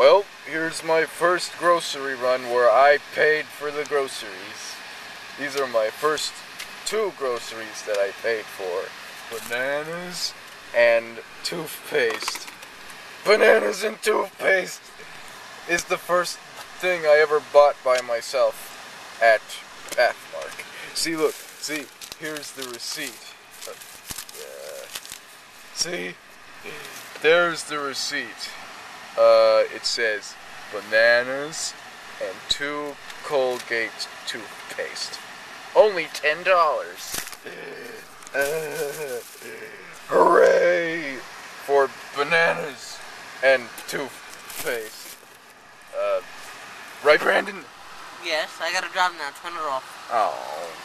Well, here's my first grocery run where I paid for the groceries. These are my first 2 groceries that I paid for. Bananas and toothpaste. Bananas and toothpaste is the first thing I ever bought by myself at Pathmark. See, look, see, here's the receipt. See? There's the receipt. It says bananas and 2 Colgate toothpaste. Only $10. Hooray for bananas and toothpaste. Right, Brandon? Yes, I gotta drive now. Turn it off. Oh.